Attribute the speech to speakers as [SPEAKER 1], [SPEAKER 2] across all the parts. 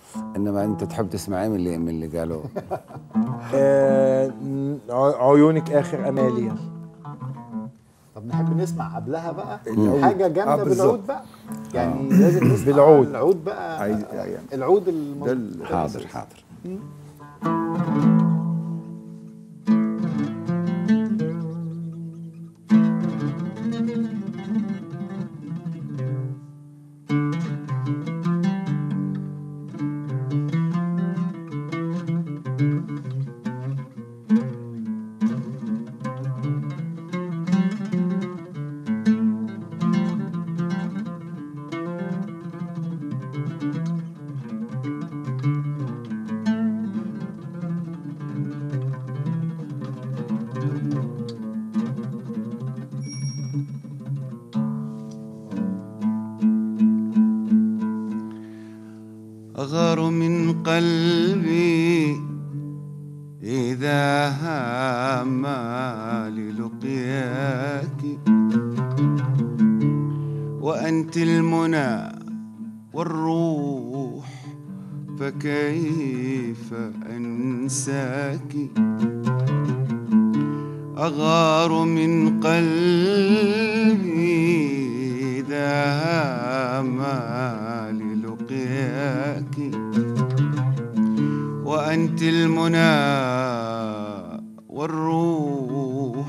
[SPEAKER 1] انما انت تحب تسمع ايه من اللي قالوه؟
[SPEAKER 2] عيونك اخر امالي يلا.
[SPEAKER 3] طب نحب نسمع قبلها بقى
[SPEAKER 2] العود.
[SPEAKER 3] حاجه جامده
[SPEAKER 2] بالظبط.
[SPEAKER 3] بالعود بقى، يعني لازم نسمع
[SPEAKER 2] بالعود.
[SPEAKER 3] العود بقى،
[SPEAKER 2] يعني
[SPEAKER 3] العود
[SPEAKER 2] ده
[SPEAKER 1] حاضر حاضر. أغار من قلبي إذا هام للقياك، وأنت المنى والروح فكيف أنساك. أغار من قلبي إذا هام للقياك، وأنت المنى والروح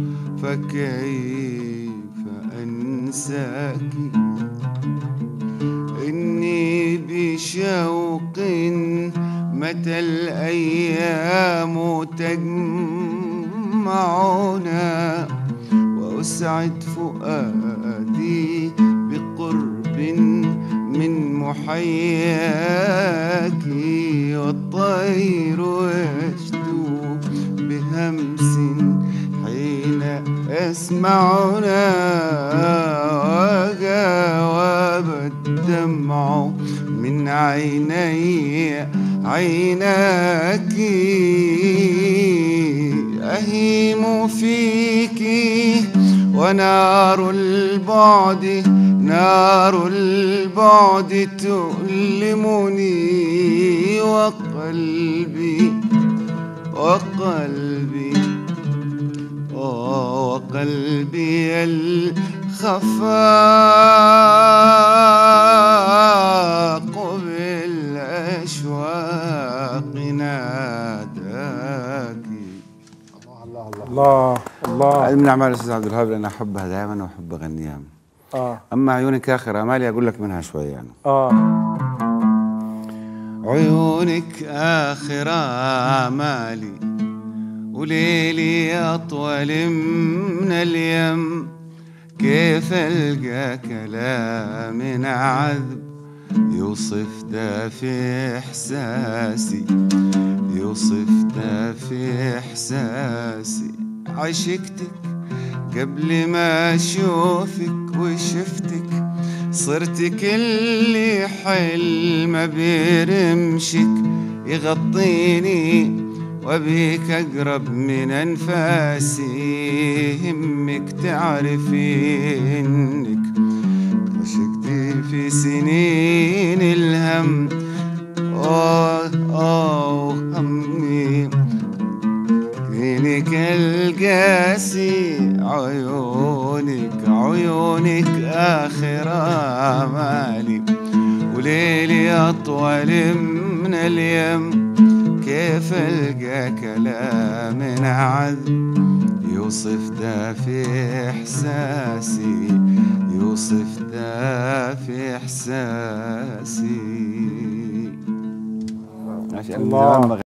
[SPEAKER 1] فكيف أنساك. إني بشوق متى الأيام تجمعنا، وأسعد فؤادي بقرب من محياك، والطير يشدو بهمس حين يسمعنا، وجاوب الدمع من عيني عيناك. أهيم فيك ونار البعد نار البعد تؤلمني، وقلبي الخفاق بالأشواق ناداك.
[SPEAKER 3] الله الله
[SPEAKER 2] الله الله.
[SPEAKER 1] من أعمال الأستاذ عبد الوهاب اللي أنا أحبها دائما وأحب أغنيها. أما عيونك آخر آمالي أقول لك منها شوية يعني. عيونك آخر آمالي، وليلي أطول من اليم، كيف ألقى كلام عذب يوصف ده في إحساسي، يوصف ده في إحساسي. عشقتك قبل ما أشوفك وشفتك، صرت كل حلم برمشك يغطيني، وبيك أقرب من أنفاسي. همك تعرفي إنك عشقتي في سنين الهم، همي فينك القاسي. عيونك آخر آمالي، وليلي أطول من اليم، كيف ألقى كلام عذب يوصف ده في إحساسي، يوصف ده في إحساسي.
[SPEAKER 2] الله.